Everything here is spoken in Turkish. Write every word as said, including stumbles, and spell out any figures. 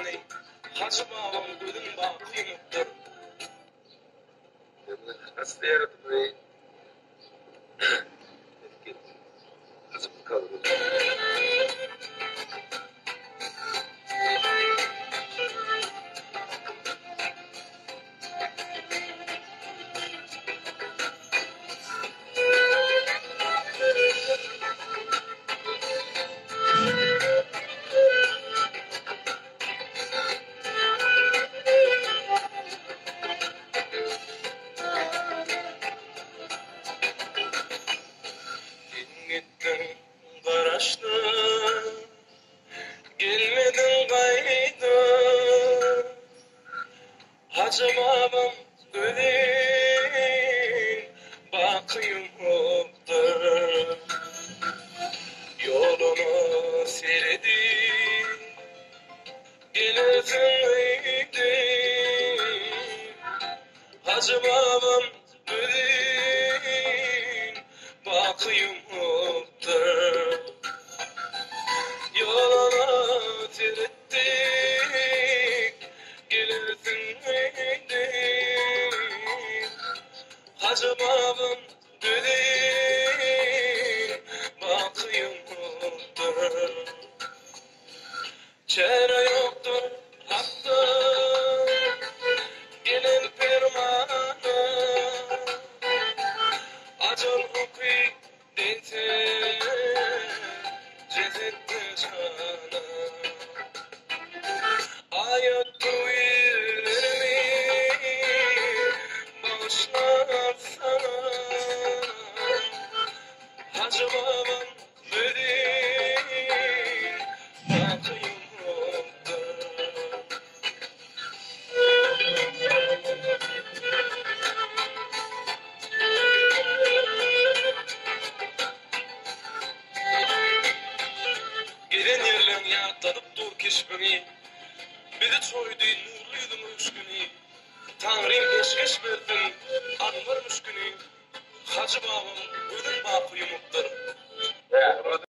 Kur'an-ı Hacı babam gözün bakıyımıdır. Hasta yaratmayı azıp kalır. Gittin garaşlı, gelmedin kaydı. Hacı babam gülün bakıyımıdır. Yolunu seyredin, gelirsin Hacı babam gülün bakıyımıdır. Yolunu seyrettik, gelirsin Hacı babam gülün bakıyımıdır. Çare yoktur hatta gelin fermanı, acıl hukuki deyse cezette şanı. Ayet duyurlarımı bağışlar sana, Hacı babam gülün bakıyımıdır. Gelen yerlerin yatladıp dur keşbini, bizi çoydu nurluydu müşkünü. Tanrım eşkeş versin anvar müşkünü, Hacı babam gülün bakıyımıdır.